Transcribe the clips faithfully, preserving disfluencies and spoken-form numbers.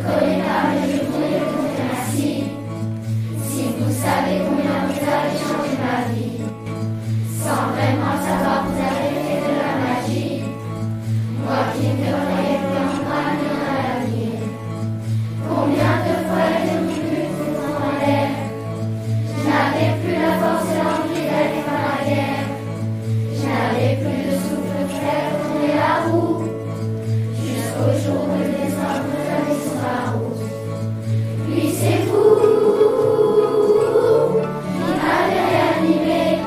connaît pas, mais je pourrais vous dire merci. Si vous savez combien vous avez changé ma vie, sans vraiment savoir, vous avez fait de la magie. Moi qui ne croyais plus en moi ni en l'avenir. Combien de fois j'ai voulu vous prendre en l'air. Je n'avais plus la force et l'envie d'aller par la guerre. Je n'avais plus de souffle pour faire tourner la roue. Jusqu'au jour où le destin vous a mis sur la route. Puis c'est vous qui m'avez réanimé.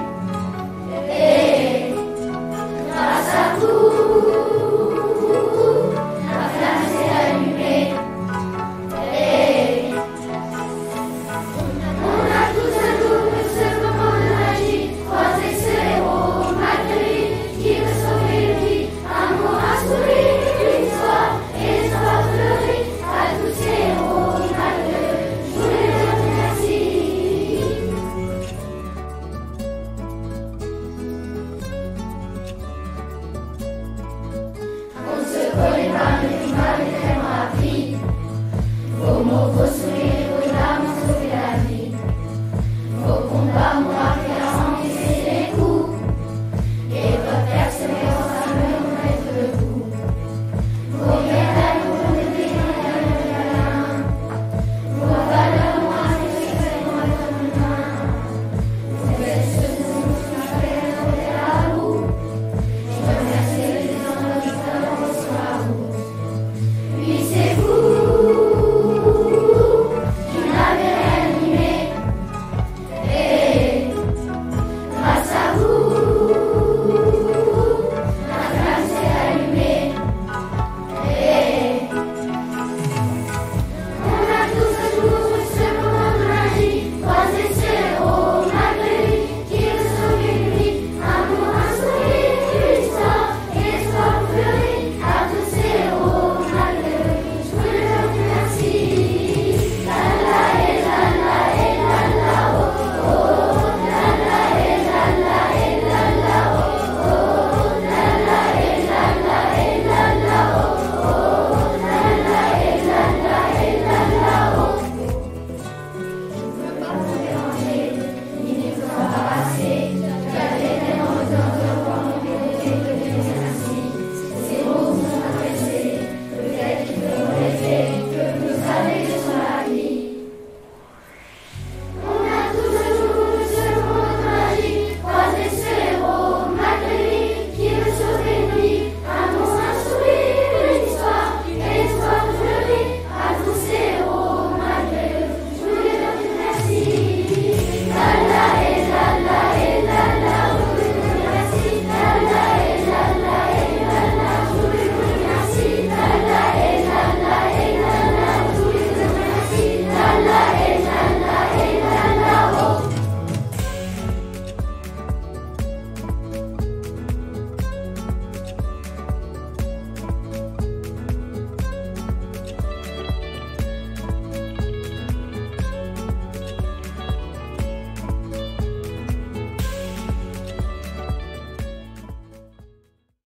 Et grâce à vous, la flamme s'est allumée. Et on a tous un double ce moment de magie. Croisé ce héros malgré lui qui veut sauver lui. Amour à sourire, une histoire et l'espoir fleuri. À tous ces héros malgré eux, je voulais leur dire merci. On se connaît pas, mais vous m'avez